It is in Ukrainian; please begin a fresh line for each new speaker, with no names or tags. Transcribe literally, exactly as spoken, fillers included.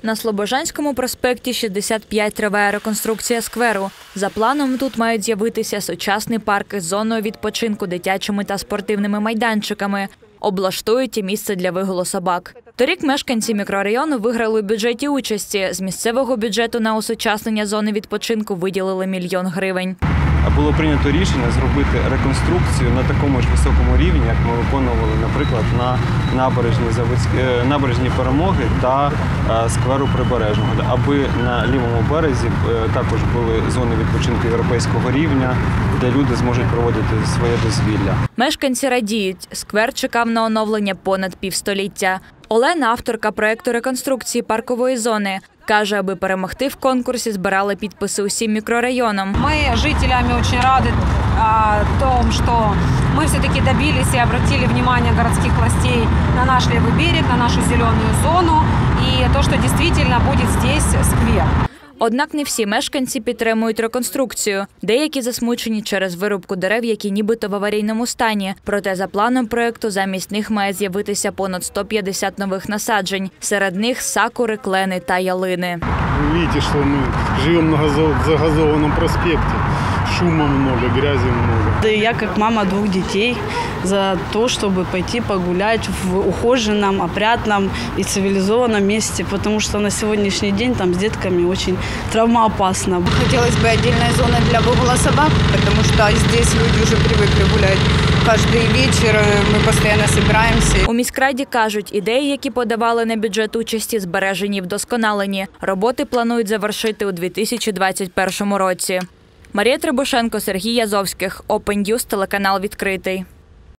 На Слобожанському проспекті шістдесят п'ять триває реконструкція скверу. За планом тут мають з'явитися сучасний парк із зоною відпочинку, дитячими та спортивними майданчиками. Облаштують і місце для вигулу собак. Торік мешканці мікрорайону виграли у бюджеті участі. З місцевого бюджету на осучаснення зони відпочинку виділили мільйон гривень.
Було прийнято рішення зробити реконструкцію на такому ж високому рівні, як ми виконували, наприклад, на набережній, набережній Перемоги та скверу Прибережного, аби на лівому березі також були зони відпочинку європейського рівня, де люди зможуть проводити своє дозвілля.
Мешканці радіють, сквер чекав на оновлення понад півстоліття. Олена, авторка проєкту реконструкції паркової зони, каже, аби перемогти в конкурсі, збирали підписи усім мікрорайонам.
Ми жителями дуже раді тому, що ми все-таки добились і обратили увагу городських властей на наш лівий берег, на нашу зелену зону і те, що дійсно буде тут сквер.
Однак не всі мешканці підтримують реконструкцію. Деякі засмучені через вирубку дерев, які нібито в аварійному стані. Проте за планом проєкту замість них має з'явитися понад сто п'ятдесят нових насаджень. Серед них сакури, клени та ялини.
Ви бачите, що ми живемо на загазованому проспекті. Шума много, грязи много.
Да и я, как мама двух детей, за то, чтобы пойти погулять в ухоженном, опрятном и цивилизованном месте, потому что на сегодняшний день там с детками очень травмоопасно.
Хотелось бы отдельной зоны для выгула собак, потому что здесь люди уже привыкли гулять. Кожний вечір ми постійно збираємося.
У міськраді кажуть, ідеї, які подавали на бюджет участі, збережені і вдосконалені. Роботи планують завершити у дві тисячі двадцять першому році. Марія Требушенко, Сергій Язовських, Open News, телеканал «Відкритий».